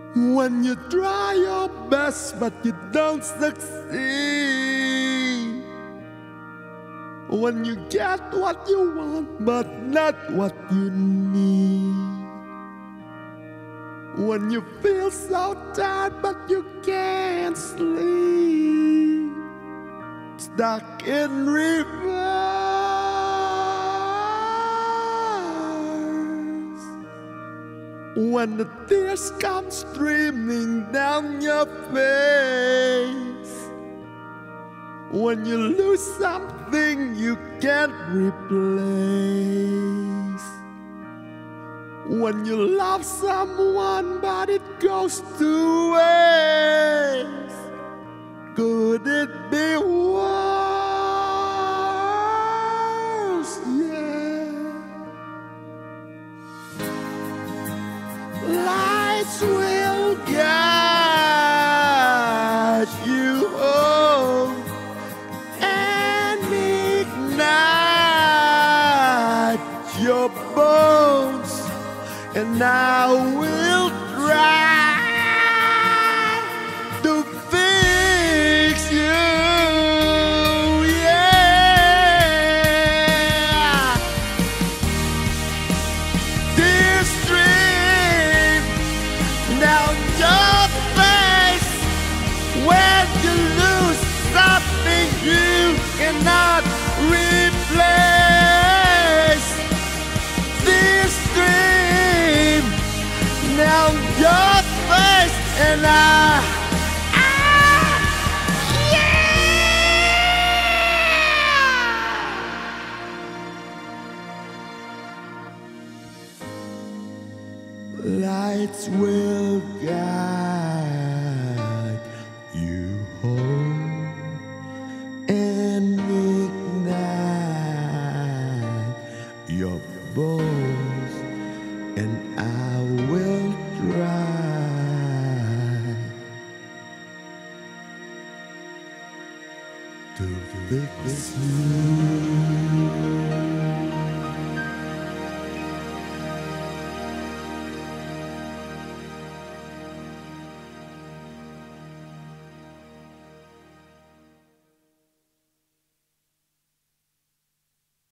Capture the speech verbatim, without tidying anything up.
When you try your best but you don't succeed. When you get what you want but not what you need. When you feel so tired but you can't sleep. Stuck in reverse. When the tears come streaming down your face. When you lose something you can't replace. When you love someone but it goes to waste. Could it be worse? Yeah. Lights will guide you home and ignite your bones, and I will try to fix you. Yeah. This stream down your face when you lose something you cannot replace. This dream down your face, and I, I yeah. Lights will guide you home and ignite your bones, and I will try to fix you.